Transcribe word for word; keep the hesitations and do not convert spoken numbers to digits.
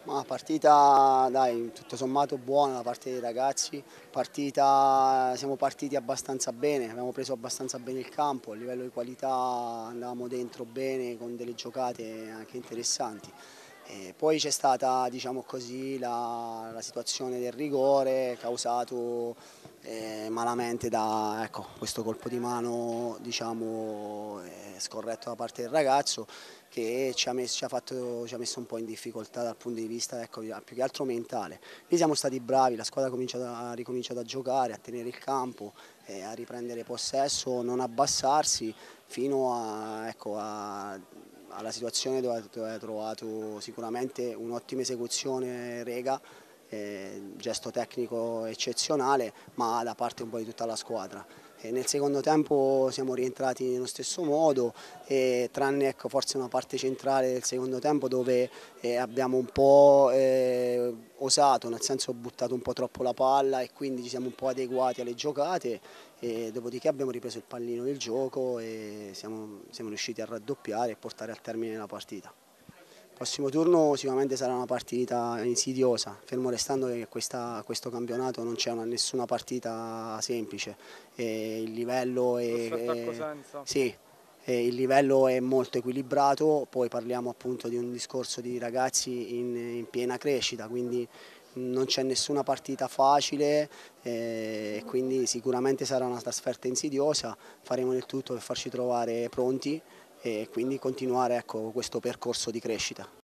Ma partita, dai, tutto sommato buona da parte dei ragazzi, partita, siamo partiti abbastanza bene, abbiamo preso abbastanza bene il campo, a livello di qualità andavamo dentro bene con delle giocate anche interessanti. E poi c'è stata, diciamo così, la, la situazione del rigore causato eh, malamente da ecco, questo colpo di mano, diciamo, eh, scorretto da parte del ragazzo, che ci ha, messo, ci, ha fatto, ci ha messo un po' in difficoltà dal punto di vista, ecco, più che altro mentale. Noi siamo stati bravi, la squadra ha, cominciato, ha ricominciato a giocare, a tenere il campo, eh, a riprendere possesso, non abbassarsi fino a, ecco, a alla situazione dove, dove ha trovato sicuramente un'ottima esecuzione Rega, eh, gesto tecnico eccezionale, ma da parte un po' di tutta la squadra. E nel secondo tempo siamo rientrati nello stesso modo, e tranne ecco, forse una parte centrale del secondo tempo dove eh, abbiamo un po' eh, osato, nel senso buttato un po' troppo la palla e quindi ci siamo un po' adeguati alle giocate, e dopodiché abbiamo ripreso il pallino del gioco e siamo, siamo riusciti a raddoppiare e portare al termine la partita. Il prossimo turno sicuramente sarà una partita insidiosa, fermo restando che questa, questo campionato non c'è nessuna partita semplice, e il livello è, è, sì, e il livello è molto equilibrato, poi parliamo appunto di un discorso di ragazzi in, in piena crescita, quindi non c'è nessuna partita facile, e quindi sicuramente sarà una trasferta insidiosa, faremo il tutto per farci trovare pronti e quindi continuare ecco, questo percorso di crescita.